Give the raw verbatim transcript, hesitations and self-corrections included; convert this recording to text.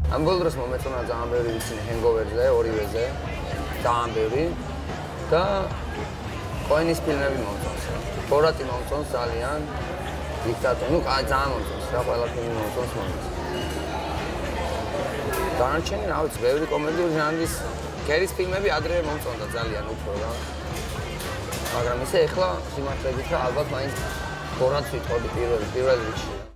ამ ბოლო დროს მომეწონა ძალიან ბევრი ვიცინი ჰენგოვერზე, ორივეზე, ძალიან ბევრი და კოენის ფილმები მომწონს. ბორატი მომწონს ძალიან, დიქტატორი, ну, ძალიან მომწონს რა, ყველა ფილმი მომწონს მომწონს. დანარჩენი, რა ვიცი, ბევრი კომედიური ჟანრის კერის ფილმები ადრე მომწონდა ძალიან უფრო რა. მაგრამ ისე ეხლა სიმართლე გითხრა, ალბათ მაინც ბორატს ვიტყოდი პირველ პირველ რიგში.